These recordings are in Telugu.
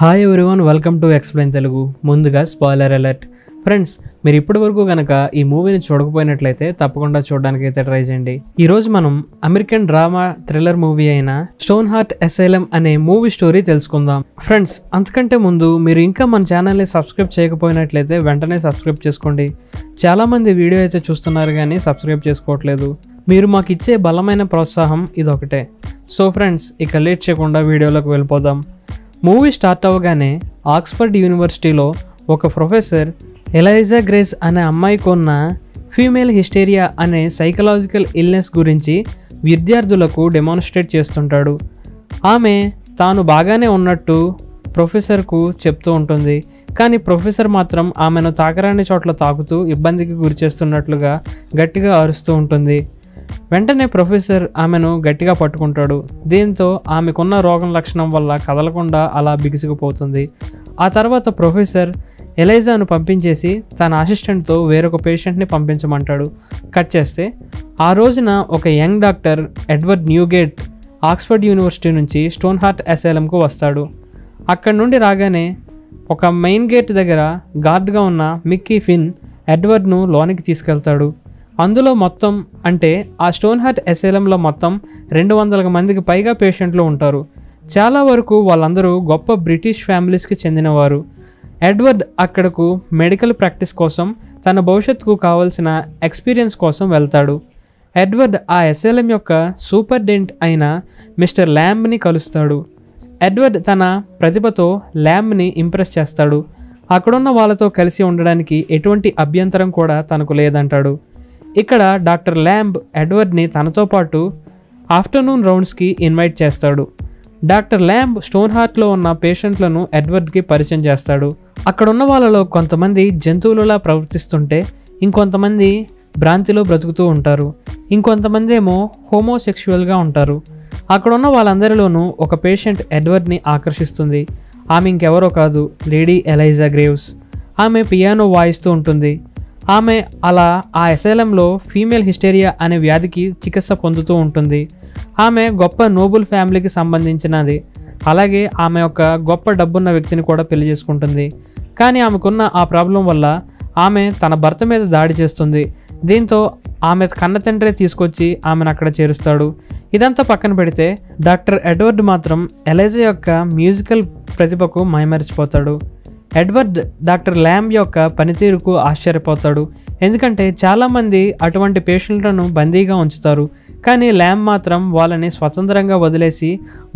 Hi everyone, welcome to explain Telugu. ముందుగా స్పాయిలర్ అలర్ట్. ఫ్రెండ్స్, మీరు ఇప్పటి వరకు కనుక ఈ మూవీని చూడకపోయినట్లయితే తప్పకుండా చూడడానికి అయితే ట్రై చేయండి. ఈరోజు మనం అమెరికన్ డ్రామా థ్రిల్లర్ మూవీ అయిన స్టోన్ హార్ట్ అసైలం అనే మూవీ స్టోరీ తెలుసుకుందాం. ఫ్రెండ్స్, అంతకంటే ముందు మీరు ఇంకా మన ఛానల్ని సబ్స్క్రైబ్ చేయకపోయినట్లయితే వెంటనే సబ్స్క్రైబ్ చేసుకోండి. చాలామంది వీడియో అయితే చూస్తున్నారు కానీ సబ్స్క్రైబ్ చేసుకోవట్లేదు. మీరు మాకు ఇచ్చే బలమైన ప్రోత్సాహం ఇదొకటే. సో ఫ్రెండ్స్, ఇక లేట్ చేయకుండా వీడియోలోకి వెళ్ళిపోదాం. మూవీ స్టార్ట్ అవ్వగానే ఆక్స్ఫర్డ్ యూనివర్సిటీలో ఒక ప్రొఫెసర్ ఎలైజా గ్రేస్ అనే అమ్మాయికి ఉన్న ఫీమేల్ హిస్టీరియా అనే సైకలాజికల్ ఇల్నెస్ గురించి విద్యార్థులకు డెమాన్స్ట్రేట్ చేస్తుంటాడు. ఆమె తాను బాగానే ఉన్నట్టు ప్రొఫెసర్కు చెప్తూ ఉంటుంది. కానీ ప్రొఫెసర్ మాత్రం ఆమెను తాకరాని చోట్ల తాకుతూ ఇబ్బందికి గురి చేస్తున్నట్లుగా గట్టిగా అరుస్తూ ఉంటుంది. వెంటనే ప్రొఫెసర్ ఆమెను గట్టిగా పట్టుకుంటాడు. దీంతో ఆమెకున్న రోగం లక్షణం వల్ల కదలకుండా అలా బిగుసుకుపోతుంది. ఆ తర్వాత ప్రొఫెసర్ ఎలైజాను పంపించేసి తన అసిస్టెంట్తో వేరొక పేషెంట్ని పంపించమంటాడు. కట్ చేస్తే ఆ రోజున ఒక young doctor Edward Newgate Oxford university నుంచి స్టోన్ హార్ట్ అసైలంకు వస్తాడు. అక్కడి నుండి రాగానే ఒక మెయిన్ గేట్ దగ్గర గార్డ్గా ఉన్న మిక్కీ ఫిన్ ఎడ్వర్డ్ను లోనికి తీసుకెళ్తాడు. అందులో మొత్తం అంటే ఆ స్టోన్ హార్ట్ అసైలంలో మొత్తం 200 మందికి పైగా పేషెంట్లు ఉంటారు. చాలా వరకు వాళ్ళందరూ గొప్ప బ్రిటిష్ ఫ్యామిలీస్కి చెందినవారు. ఎడ్వర్డ్ అక్కడకు మెడికల్ ప్రాక్టీస్ కోసం తన భవిష్యత్తుకు కావాల్సిన ఎక్స్పీరియన్స్ కోసం వెళ్తాడు. ఎడ్వర్డ్ ఆ అసైలం యొక్క సూపరింటెండెంట్ అయిన మిస్టర్ ల్యాంబ్ని కలుస్తాడు. ఎడ్వర్డ్ తన ప్రతిభతో ల్యాంబ్ని ఇంప్రెస్ చేస్తాడు. అక్కడున్న వాళ్ళతో కలిసి ఉండడానికి ఎటువంటి అభ్యంతరం కూడా తనకు లేదంటాడు. ఇక్కడ డాక్టర్ ల్యాంబ్ ఎడ్వర్డ్ని తనతో పాటు ఆఫ్టర్నూన్ రౌండ్స్కి ఇన్వైట్ చేస్తాడు. డాక్టర్ ల్యాంబ్ స్టోన్ హార్ట్లో ఉన్న పేషెంట్లను ఎడ్వర్డ్కి పరిచయం చేస్తాడు. అక్కడున్న వాళ్ళలో కొంతమంది జంతువులలా ప్రవర్తిస్తుంటే ఇంకొంతమంది భ్రాంతిలో బ్రతుకుతూ ఉంటారు. ఇంకొంతమంది ఏమో హోమోసెక్షువల్గా ఉంటారు. అక్కడున్న వాళ్ళందరిలోనూ ఒక పేషెంట్ ఎడ్వర్డ్ని ఆకర్షిస్తుంది. ఆమె ఇంకెవరో కాదు, లేడీ ఎలైజా గ్రేవ్స్. ఆమె పియానో వాయిస్తూ ఉంటుంది. ఆమె అలా ఆ అసైలంలో ఫీమేల్ హిస్టీరియా అనే వ్యాధికి చికిత్స పొందుతూ ఉంటుంది. ఆమె గొప్ప నోబుల్ ఫ్యామిలీకి సంబంధించినది. అలాగే ఆమె ఒక గొప్ప డబ్బున్న వ్యక్తిని కూడా పెళ్లి చేసుకుంటుంది. కానీ ఆమెకున్న ఆ ప్రాబ్లం వల్ల ఆమె తన భర్త మీద దాడి చేస్తుంది. దీంతో ఆమె కన్న తండ్రి తీసుకొచ్చి ఆమెను అక్కడ చేరుస్తాడు. ఇదంతా పక్కన పెడితే డాక్టర్ ఎడ్వర్డ్ మాత్రం ఎలైజా యొక్క మ్యూజికల్ ప్రతిభకు మైమరిచిపోతాడు. ఎడ్వర్డ్ డాక్టర్ ల్యాంబ్ యొక్క పనితీరుకు ఆశ్చర్యపోతాడు. ఎందుకంటే చాలామంది అటువంటి పేషెంట్లను బందీగా ఉంచుతారు. కానీ ల్యాంబ్ మాత్రం వాళ్ళని స్వతంత్రంగా వదిలేసి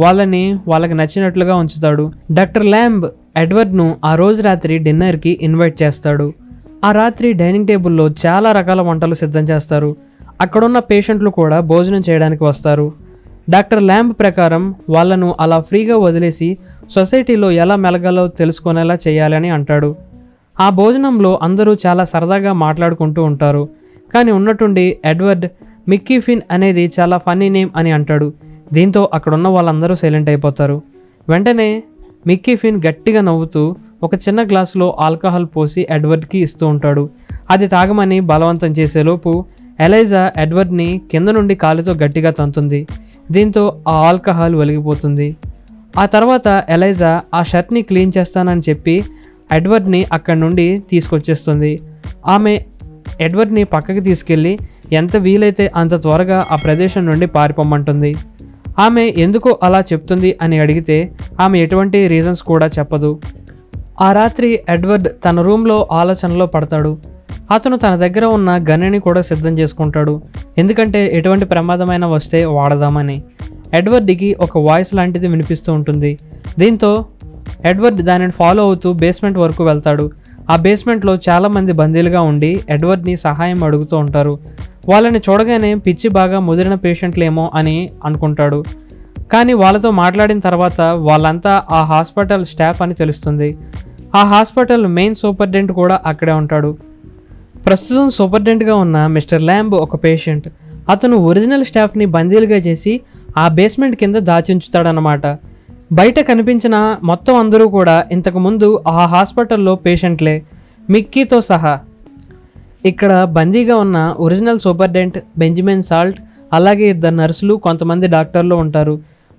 వాళ్ళకి నచ్చినట్లుగా ఉంచుతాడు. డాక్టర్ ల్యాంబ్ ఎడ్వర్డ్ను ఆ రోజు రాత్రి డిన్నర్కి ఇన్వైట్ చేస్తాడు. ఆ రాత్రి డైనింగ్ టేబుల్లో చాలా రకాల వంటలు సిద్ధం చేస్తారు. అక్కడున్న పేషెంట్లు కూడా భోజనం చేయడానికి వస్తారు. డాక్టర్ ల్యాంబ్ ప్రకారం వాళ్ళను అలా ఫ్రీగా వదిలేసి సొసైటీలో ఎలా మెలగాలో తెలుసుకునేలా చేయాలని అంటాడు. ఆ భోజనంలో అందరూ చాలా సరదాగా మాట్లాడుకుంటూ ఉంటారు. కానీ ఉన్నట్టుండి ఎడ్వర్డ్ మిక్కీ ఫిన్ అనేది చాలా ఫన్నీ నేమ్ అని అంటాడు. దీంతో అక్కడున్న వాళ్ళందరూ సైలెంట్ అయిపోతారు. వెంటనే మిక్కీ ఫిన్ గట్టిగా నవ్వుతూ ఒక చిన్న గ్లాసులో ఆల్కహాల్ పోసి ఎడ్వర్డ్కి ఇస్తూ ఉంటాడు. అది తాగమని బలవంతం చేసేలోపు ఎలైజా ఎడ్వర్డ్ని కింద నుండి కాలుతో గట్టిగా తంతుంది. దీంతో ఆ ఆల్కహాల్ ఒలిగిపోతుంది. ఆ తర్వాత ఎలైజా ఆ షర్ట్ని క్లీన్ చేస్తానని చెప్పి ఎడ్వర్డ్ని అక్కడి నుండి తీసుకొచ్చేస్తుంది. ఆమె ఎడ్వర్డ్ని పక్కకి తీసుకెళ్ళి ఎంత వీలైతే అంత త్వరగా ఆ ప్రదేశం నుండి పారిపోమ్మంటుంది. ఆమె ఎందుకో అలా చెప్తుంది అని అడిగితే ఆమె ఎటువంటి రీజన్స్ కూడా చెప్పదు. ఆ రాత్రి ఎడ్వర్డ్ తన రూమ్లో ఆలోచనలో పడతాడు. అతను తన దగ్గర ఉన్న గన్నుని కూడా సిద్ధం చేసుకుంటాడు. ఎందుకంటే ఎటువంటి ప్రమాదమైన వస్తే వాడదామని. ఎడ్వర్డ్కి ఒక వాయిస్ లాంటిది వినిపిస్తూ ఉంటుంది. దీంతో ఎడ్వర్డ్ దానిని ఫాలో అవుతూ బేస్మెంట్ వరకు వెళ్తాడు. ఆ బేస్మెంట్లో చాలామంది బందీలుగా ఉండి ఎడ్వర్డ్ని సహాయం అడుగుతూ ఉంటారు. వాళ్ళని చూడగానే పిచ్చి బాగా ముదిరిన పేషెంట్లేమో అని అనుకుంటాడు. కానీ వాళ్ళతో మాట్లాడిన తర్వాత వాళ్ళంతా ఆ హాస్పిటల్ స్టాఫ్ అని తెలుస్తుంది. ఆ హాస్పిటల్ మెయిన్ సూపరింటెండెంట్ కూడా అక్కడే ఉంటాడు. ప్రస్తుతం సూపరింటెండెంట్గా ఉన్న మిస్టర్ ల్యాంబ్ ఒక పేషెంట్. అతను ఒరిజినల్ స్టాఫ్ని బందీలుగా చేసి ఆ బేస్మెంట్ కింద దాచించుతాడనమాట. బయట కనిపించిన మొత్తం అందరూ కూడా ఇంతకుముందు ఆ హాస్పిటల్లో పేషెంట్లే, మిక్కీతో సహా. ఇక్కడ బందీగా ఉన్న ఒరిజినల్ సూపరింటెండెంట్ బెంజమిన్ సాల్ట్, అలాగే 2 నర్సులు, కొంతమంది డాక్టర్లు ఉంటారు.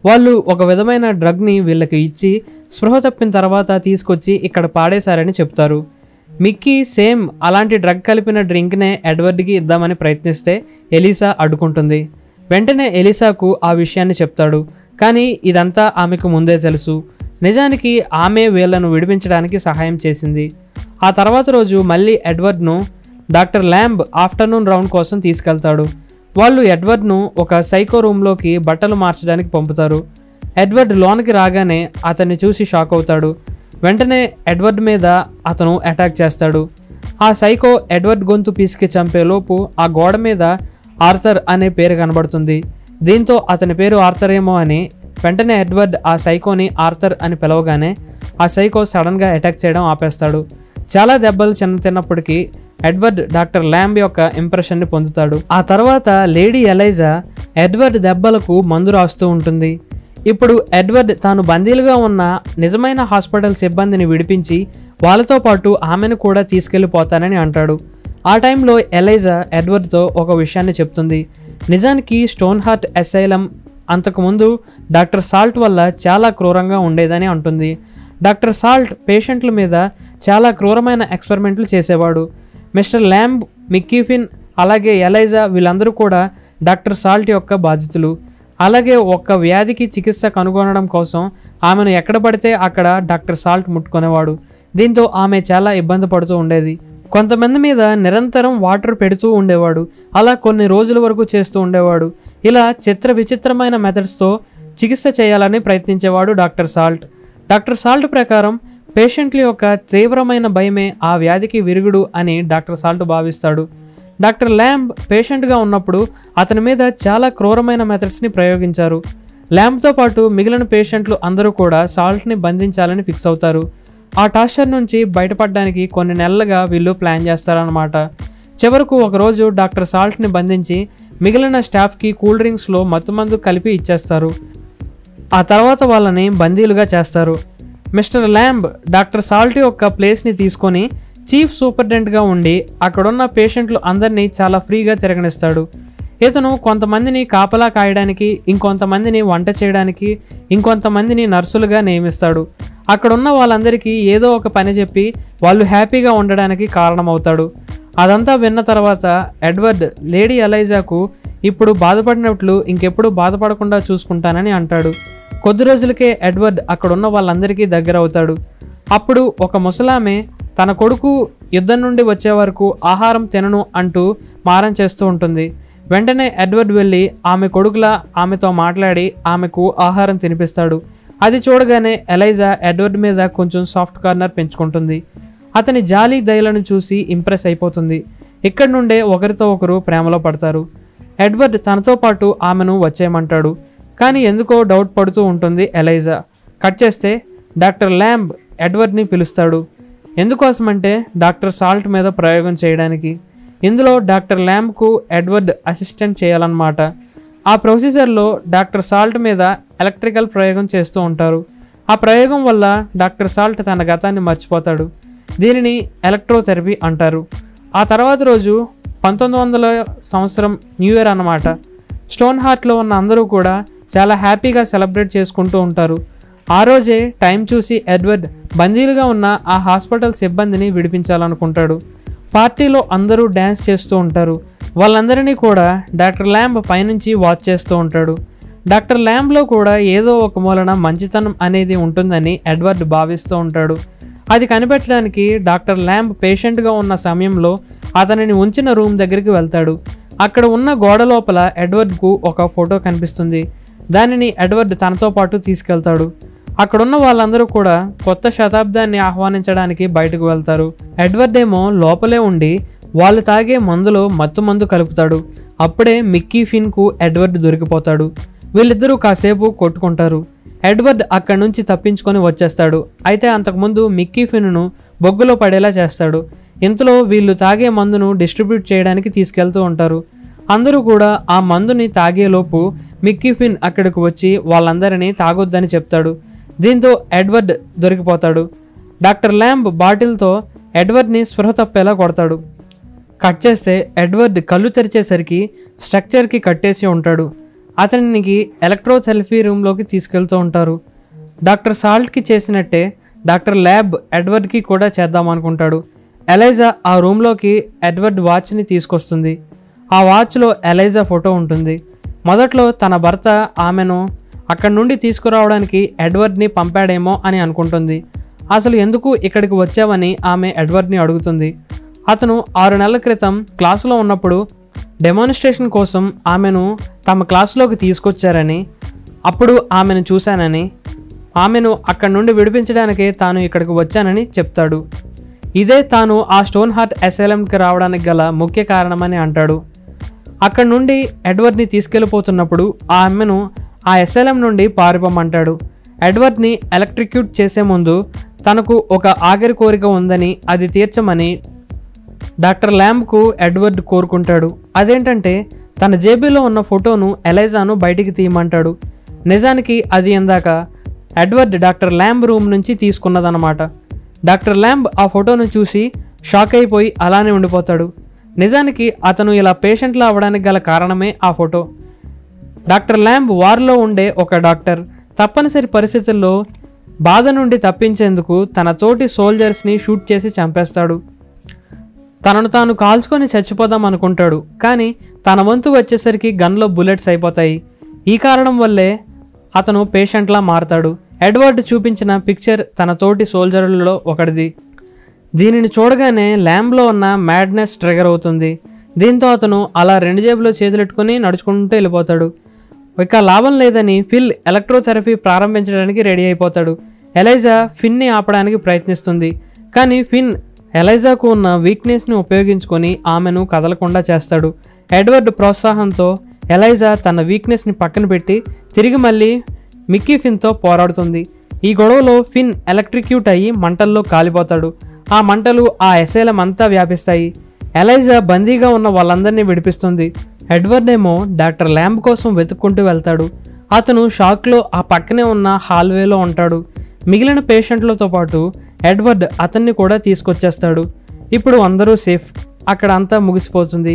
వాళ్ళు ఒక విధమైన డ్రగ్ని వీళ్ళకి ఇచ్చి స్పృహ తప్పిన తర్వాత తీసుకొచ్చి ఇక్కడ పాడేశారని చెప్తారు. మిక్కీ సేమ్ అలాంటి డ్రగ్ కలిపిన డ్రింక్నే ఎడ్వర్డ్కి ఇద్దామని ప్రయత్నిస్తే ఎలిసా అడ్డుకుంటుంది. వెంటనే ఎలిసాకు ఆ విషయాన్ని చెప్తాడు. కానీ ఇదంతా ఆమెకు ముందే తెలుసు. నిజానికి ఆమె వీళ్లను విడిపించడానికి సహాయం చేసింది. ఆ తర్వాత రోజు మళ్ళీ ఎడ్వర్డ్ను డాక్టర్ ల్యాంబ్ ఆఫ్టర్నూన్ రౌండ్ కోసం తీసుకెళ్తాడు. వాళ్ళు ఎడ్వర్డ్ను ఒక సైకో రూమ్లోకి బట్టలు మార్చడానికి పంపుతారు. ఎడ్వర్డ్ లోనికి రాగానే అతన్ని చూసి షాక్ అవుతాడు. వెంటనే ఎడ్వర్డ్ మీద అతను అటాక్ చేస్తాడు. ఆ సైకో ఎడ్వర్డ్ గొంతు పీసికి చంపేలోపు ఆ గోడ మీద ఆర్థర్ అనే పేరు కనబడుతుంది. దీంతో అతని పేరు ఆర్థర్ ఏమో అని వెంటనే ఎడ్వర్డ్ ఆ సైకోని ఆర్థర్ అని పిలవగానే ఆ సైకో సడన్గా అటాక్ చేయడం ఆపేస్తాడు. చాలా దెబ్బలు తిన్నప్పటికీ ఎడ్వర్డ్ డాక్టర్ ల్యాంబ్ యొక్క ఇంప్రెషన్ని పొందుతాడు. ఆ తర్వాత లేడీ ఎలైజా ఎడ్వర్డ్ దెబ్బలకు మందు రాస్తూ ఉంటుంది. ఇప్పుడు ఎడ్వర్డ్ తాను బందీలుగా ఉన్న నిజమైన హాస్పిటల్ సిబ్బందిని విడిపించి వాళ్ళతో పాటు ఆమెను కూడా తీసుకెళ్ళిపోతానని అంటాడు. ఆ టైంలో ఎలైజా ఎడ్వర్డ్తో ఒక విషయాన్ని చెప్తుంది. నిజానికి స్టోన్ హార్ట్ అసైలం అంతకుముందు డాక్టర్ సాల్ట్ వల్ల చాలా క్రూరంగా ఉండేదని అంటుంది. డాక్టర్ సాల్ట్ పేషెంట్ల మీద చాలా క్రూరమైన ఎక్స్పెరిమెంట్లు చేసేవాడు. మిస్టర్ ల్యాంబ్, మిక్కీ ఫిన్ అలాగే ఎలైజా వీళ్ళందరూ కూడా డాక్టర్ సాల్ట్ యొక్క బాధితులు. అలాగే ఒక్క వ్యాధికి చికిత్స కనుగొనడం కోసం ఆమెను ఎక్కడ పడితే అక్కడ డాక్టర్ సాల్ట్ ముట్టుకునేవాడు. దీంతో ఆమె చాలా ఇబ్బంది పడుతూ ఉండేది. కొంతమంది మీద నిరంతరం వాటర్ పెడుతూ ఉండేవాడు. అలా కొన్ని రోజుల వరకు చేస్తూ ఉండేవాడు. ఇలా విచిత్రమైన మెథడ్స్తో చికిత్స చేయాలని ప్రయత్నించేవాడు డాక్టర్ సాల్ట్. డాక్టర్ సాల్ట్ ప్రకారం పేషెంట్ల యొక్క తీవ్రమైన భయమే ఆ వ్యాధికి విరుగుడు అని డాక్టర్ సాల్ట్ భావిస్తాడు. డాక్టర్ ల్యాంబ్ పేషెంట్గా ఉన్నప్పుడు అతని మీద చాలా క్రూరమైన మెథడ్స్ని ప్రయోగించారు. ల్యాంబ్తో పాటు మిగిలిన పేషెంట్లు అందరూ కూడా సాల్ట్ని బంధించాలని ఫిక్స్ అవుతారు. ఆ టార్చర్ నుంచి బయటపడడానికి కొన్ని నెలలుగా వీళ్ళు ప్లాన్ చేస్తారన్నమాట. చివరకు ఒకరోజు డాక్టర్ సాల్ట్ని బంధించి మిగిలిన స్టాఫ్కి కూల్ డ్రింక్స్లో మత్తుమందు కలిపి ఇచ్చేస్తారు. ఆ తర్వాత వాళ్ళని బందీలుగా చేస్తారు. మిస్టర్ ల్యాంబ్ డాక్టర్ సాల్ట్ యొక్క ప్లేస్ని తీసుకొని చీఫ్ సూపరింటెండెంట్గా ఉండి అక్కడున్న పేషెంట్లు అందరినీ చాలా ఫ్రీగా తిరగనిస్తాడు. ఇతను కొంతమందిని కాపలా కాయడానికి, ఇంకొంతమందిని వంట చేయడానికి, ఇంకొంతమందిని నర్సులుగా నియమిస్తాడు. అక్కడున్న వాళ్ళందరికీ ఏదో ఒక పని చెప్పి వాళ్ళు హ్యాపీగా ఉండడానికి కారణమవుతాడు. అదంతా విన్న తర్వాత ఎడ్వర్డ్ లేడీ ఎలైజాకు ఇప్పుడు బాధపడినట్లు ఇంకెప్పుడు బాధపడకుండా చూసుకుంటానని అంటాడు. కొద్ది రోజులకే ఎడ్వర్డ్ అక్కడున్న వాళ్ళందరికీ దగ్గర అవుతాడు. అప్పుడు ఒక ముసలామె తన కొడుకు యుద్ధం నుండి వచ్చే వరకు ఆహారం తినను అంటూ మారం చేస్తూ ఉంటుంది. వెంటనే ఎడ్వర్డ్ వెళ్ళి ఆమె కొడుకులా ఆమెతో మాట్లాడి ఆమెకు ఆహారం తినిపిస్తాడు. అది చూడగానే ఎలైజా ఎడ్వర్డ్ మీద కొంచెం సాఫ్ట్ కార్నర్ పెంచుకుంటుంది. అతని జాలి దయలను చూసి ఇంప్రెస్ అయిపోతుంది. ఇక్కడి నుండే ఒకరితో ఒకరు ప్రేమలో పడతారు. ఎడ్వర్డ్ తనతో పాటు ఆమెను వచ్చేయమంటాడు. కానీ ఎందుకో డౌట్ పడుతూ ఉంటుంది ఎలైజా. కట్ చేస్తే డాక్టర్ ల్యాంబ్ ఎడ్వర్డ్ని పిలుస్తాడు. ఎందుకోసమంటే డాక్టర్ సాల్ట్ మీద ప్రయోగం చేయడానికి. ఇందులో డాక్టర్ ల్యాంబ్కు ఎడ్వర్డ్ అసిస్టెంట్ చేయాలన్నమాట. ఆ ప్రొసీజర్లో డాక్టర్ సాల్ట్ మీద ఎలక్ట్రికల్ ప్రయోగం చేస్తూ ఉంటారు. ఆ ప్రయోగం వల్ల డాక్టర్ సాల్ట్ తన గతాన్ని మర్చిపోతాడు. దీనిని ఎలక్ట్రోథెరపీ అంటారు. ఆ తర్వాత రోజు 1900 సంవత్సరం న్యూ ఇయర్ అన్నమాట. స్టోన్ హార్ట్లో ఉన్న అందరూ కూడా చాలా హ్యాపీగా సెలబ్రేట్ చేసుకుంటూ ఉంటారు. ఆ రోజే టైం చూసి ఎడ్వర్డ్ బందీలుగా ఉన్న ఆ హాస్పిటల్ సిబ్బందిని విడిపించాలనుకుంటాడు. పార్టీలో అందరూ డ్యాన్స్ చేస్తూ ఉంటారు. వాళ్ళందరినీ కూడా డాక్టర్ ల్యాంబ్ పైనుంచి వాచ్ చేస్తూ ఉంటాడు. డాక్టర్ ల్యాంబ్లో కూడా ఏదో ఒక మూలన మంచితనం అనేది ఉంటుందని ఎడ్వర్డ్ భావిస్తూ ఉంటాడు. అది కనిపెట్టడానికి డాక్టర్ ల్యాంబ్ పేషెంట్గా ఉన్న సమయంలో అతనిని ఉంచిన రూమ్ దగ్గరికి వెళ్తాడు. అక్కడ ఉన్న గోడ లోపల ఎడ్వర్డ్కు ఒక ఫోటో కనిపిస్తుంది. దానిని ఎడ్వర్డ్ తనతో పాటు తీసుకెళ్తాడు. అక్కడున్న వాళ్ళందరూ కూడా కొత్త శతాబ్దాన్ని ఆహ్వానించడానికి బయటకు వెళ్తారు. ఎడ్వర్డ్ ఏమో లోపలే ఉండి వాళ్ళు తాగే మందులో మత్తు కలుపుతాడు. అప్పుడే మిక్కీ ఫిన్కు ఎడ్వర్డ్ దొరికిపోతాడు. వీళ్ళిద్దరూ కాసేపు కొట్టుకుంటారు. ఎడ్వర్డ్ అక్కడి నుంచి తప్పించుకొని వచ్చేస్తాడు. అయితే అంతకుముందు మిక్కీ ఫిన్ను బొగ్గులో పడేలా చేస్తాడు. ఇంతలో వీళ్ళు తాగే మందును డిస్ట్రిబ్యూట్ చేయడానికి తీసుకెళ్తూ ఉంటారు. అందరూ కూడా ఆ మందుని తాగేలోపు మిక్కీ ఫిన్ అక్కడికి వచ్చి వాళ్ళందరినీ తాగొద్దని చెప్తాడు. దీంతో ఎడ్వర్డ్ దొరికిపోతాడు. డాక్టర్ ల్యాంబ్ బాటిల్తో ఎడ్వర్డ్ని స్పృహ తప్పేలా కొడతాడు. కట్ చేస్తే ఎడ్వర్డ్ కళ్ళు తెరిచేసరికి స్ట్రక్చర్కి కట్టేసి ఉంటాడు. అతనికి ఎలక్ట్రోథెరపీ రూమ్లోకి తీసుకెళ్తూ ఉంటారు. డాక్టర్ సాల్ట్కి చేసినట్టే డాక్టర్ ల్యాబ్ ఎడ్వర్డ్కి కూడా చేద్దాం అనుకుంటాడు. ఎలైజా ఆ రూమ్లోకి ఎడ్వర్డ్ వాచ్ని తీసుకొస్తుంది. ఆ వాచ్లో ఎలైజా ఫోటో ఉంటుంది. మొదట్లో తన భర్త ఆమెను అక్కడి నుండి తీసుకురావడానికి ఎడ్వర్డ్ని పంపాడేమో అని అనుకుంటుంది. అసలు ఎందుకు ఇక్కడికి వచ్చావని ఆమె ఎడ్వర్డ్ని అడుగుతుంది. అతను 6 నెలల క్రితం క్లాసులో ఉన్నప్పుడు డెమాన్స్ట్రేషన్ కోసం ఆమెను తమ క్లాసులోకి తీసుకొచ్చారని, అప్పుడు ఆమెను చూశానని, ఆమెను అక్కడి నుండి విడిపించడానికే తాను ఇక్కడికి వచ్చానని చెప్తాడు. ఇదే తాను ఆ స్టోన్ హార్ట్ అసైలంకి రావడానికి గల ముఖ్య కారణమని అంటాడు. అక్కడి నుండి ఎడ్వర్డ్ని తీసుకెళ్ళిపోతున్నప్పుడు ఆమెను ఆ అసైలం నుండి పారిపోమంటాడు. ఎడ్వర్డ్ని ఎలక్ట్రిక్యూట్ చేసే ముందు తనకు ఒక ఆఖరి కోరిక ఉందని అది తీర్చమని డాక్టర్ ల్యాంబ్కు ఎడ్వర్డ్ కోరుకుంటాడు. అదేంటంటే తన జేబులో ఉన్న ఫోటోను ఎలైజాను బయటికి తీయమంటాడు. నిజానికి అది ఇందాక ఎడ్వర్డ్ డాక్టర్ ల్యాంబ్ రూమ్ నుంచి తీసుకున్నదన్నమాట. డాక్టర్ ల్యాంబ్ ఆ ఫోటోను చూసి షాక్ అయిపోయి అలానే ఉండిపోతాడు. నిజానికి అతను ఇలా పేషెంట్లా అవ్వడానికి గల కారణమే ఆ ఫోటో. డాక్టర్ ల్యాంబ్ వార్లో ఉండే ఒక డాక్టర్. తప్పనిసరి పరిస్థితుల్లో బాధ నుండి తప్పించేందుకు తన తోటి సోల్జర్స్ని షూట్ చేసి చంపేస్తాడు. తనను తాను కాల్చుకొని చచ్చిపోదాం అనుకుంటాడు. కానీ తన వంతు వచ్చేసరికి గన్లో బుల్లెట్స్ అయిపోతాయి. ఈ కారణం వల్లే అతను పేషెంట్లా మారతాడు. ఎడ్వర్డ్ చూపించిన పిక్చర్ తన తోటి సోల్జర్లలో ఒకటిది. దీనిని చూడగానే ల్యాంబ్లో ఉన్న మ్యాడ్నెస్ ట్రిగర్ అవుతుంది. దీంతో అతను అలా 2 జేబులో చేతులెట్టుకుని నడుచుకుంటూ వెళ్ళిపోతాడు. ఇక లాభం లేదని ఫిల్ ఎలక్ట్రోథెరపీ ప్రారంభించడానికి రెడీ అయిపోతాడు. ఎలైజా ఫిన్ని ఆపడానికి ప్రయత్నిస్తుంది. కానీ ఫిన్ ఎలైజాకు ఉన్న వీక్నెస్ని ఉపయోగించుకొని ఆమెను కదలకుండా చేస్తాడు. ఎడ్వర్డ్ ప్రోత్సాహంతో ఎలైజా తన వీక్నెస్ని పక్కన పెట్టి తిరిగి మళ్ళీ మిక్కీ ఫిన్తో పోరాడుతుంది. ఈ గొడవలో ఫిన్ ఎలక్ట్రిక్యూట్ అయ్యి మంటల్లో కాలిపోతాడు. ఆ మంటలు ఆ అసైలం అంతా వ్యాపిస్తాయి. ఎలైజా బందీగా ఉన్న వాళ్ళందరినీ విడిపిస్తుంది. ఎడ్వర్డ్ ఏమో డాక్టర్ ల్యాంబ్ కోసం వెతుక్కుంటూ వెళ్తాడు. అతను షాక్లో ఆ పక్కనే ఉన్న హాల్వేలో ఉంటాడు. మిగిలిన పేషెంట్లతో పాటు ఎడ్వర్డ్ అతన్ని కూడా తీసుకొచ్చేస్తాడు. ఇప్పుడు అందరూ సేఫ్. అక్కడ అంతా ముగిసిపోతుంది.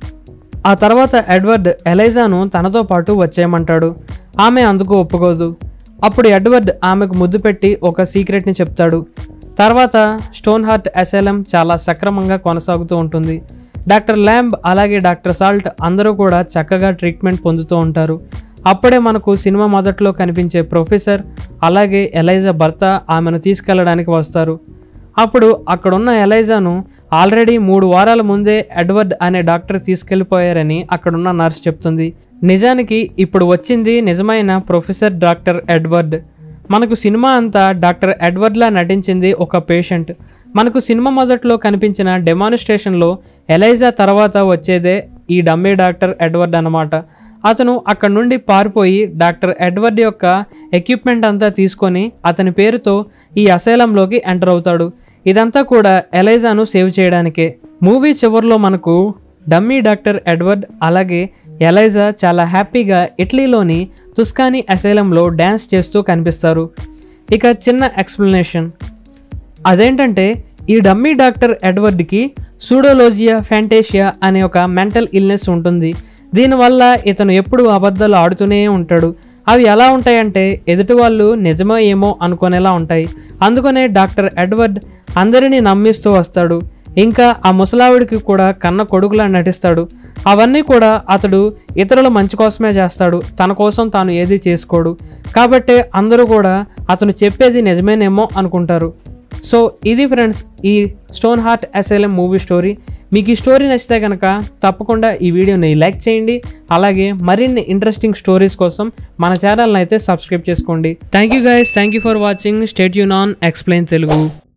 ఆ తర్వాత ఎడ్వర్డ్ ఎలైజాను తనతో పాటు వచ్చేయమంటాడు. ఆమె అందుకు ఒప్పుకోదు. అప్పుడు ఎడ్వర్డ్ ఆమెకు ముద్దు పెట్టి ఒక సీక్రెట్ని చెప్తాడు. తర్వాత స్టోన్ హార్ట్ అసైలం చాలా సక్రమంగా కొనసాగుతూ ఉంటుంది. డాక్టర్ ల్యాంబ్ అలాగే డాక్టర్ సాల్ట్ అందరూ కూడా చక్కగా ట్రీట్మెంట్ పొందుతూ ఉంటారు. అప్పుడే మనకు సినిమా మొదట్లో కనిపించే ప్రొఫెసర్ అలాగే ఎలైజా భర్త ఆమెను తీసుకెళ్లడానికి వస్తారు. అప్పుడు అక్కడున్న ఎలైజాను ఆల్రెడీ 3 వారాల ముందే ఎడ్వర్డ్ అనే డాక్టర్ తీసుకెళ్లిపోయారని అక్కడున్న నర్స్ చెప్తుంది. నిజానికి ఇప్పుడు వచ్చింది నిజమైన ప్రొఫెసర్ డాక్టర్ ఎడ్వర్డ్. మనకు సినిమా అంతా డాక్టర్ ఎడ్వర్డ్లా నటించింది ఒక పేషెంట్. మనకు సినిమా మొదట్లో కనిపించిన డెమాన్స్ట్రేషన్లో ఎలైజా తర్వాత వచ్చేదే ఈ డమ్మీ డాక్టర్ ఎడ్వర్డ్ అన్నమాట. అతను అక్కడ నుండి పారిపోయి డాక్టర్ ఎడ్వర్డ్ యొక్క ఎక్విప్మెంట్ అంతా తీసుకొని అతని పేరుతో ఈ అసైలంలోకి ఎంటర్ అవుతాడు. ఇదంతా కూడా ఎలైజాను సేవ్ చేయడానికే. మూవీ చివరిలో మనకు డమ్మీ డాక్టర్ ఎడ్వర్డ్ అలాగే ఎలైజా చాలా హ్యాపీగా ఇటలీలోని తుస్కానీ అసైలంలో డ్యాన్స్ చేస్తూ కనిపిస్తారు. ఇక చిన్న ఎక్స్ప్లెనేషన్, అదేంటంటే ఈ డమ్మీ డాక్టర్ ఎడ్వర్డ్కి సూడోలోజియా ఫ్యాంటేషియా అనే ఒక మెంటల్ ఇల్నెస్ ఉంటుంది. దీనివల్ల ఇతను ఎప్పుడు అబద్ధాలు ఆడుతూనే ఉంటాడు. అవి ఎలా ఉంటాయంటే ఎదుటి వాళ్ళు నిజమో ఏమో అనుకునేలా ఉంటాయి. అందుకనే డాక్టర్ ఎడ్వర్డ్ అందరినీ నమ్మిస్తూ వస్తాడు. ఇంకా ఆ ముసలావిడికి కూడా కన్న కొడుకులా నటిస్తాడు. అవన్నీ కూడా అతడు ఇతరుల మంచి కోసమే చేస్తాడు. తన కోసం తాను ఏది చేసుకోడు. కాబట్టే అందరూ కూడా అతను చెప్పేది నిజమేనేమో అనుకుంటారు. సో ఇది ఫ్రెండ్స్ ఈ Stonehearst Asylum movie story. మీకు ఈ స్టోరీ నచ్చితే కనుక తప్పకుండా ఈ వీడియోని లైక్ చేయండి. అలాగే మరిన్ని ఇంట్రెస్టింగ్ స్టోరీస్ కోసం మన ఛానల్ని అయితే సబ్స్క్రైబ్ చేసుకోండి. Thank you guys, thank you for watching. Stay tune on explain Telugu.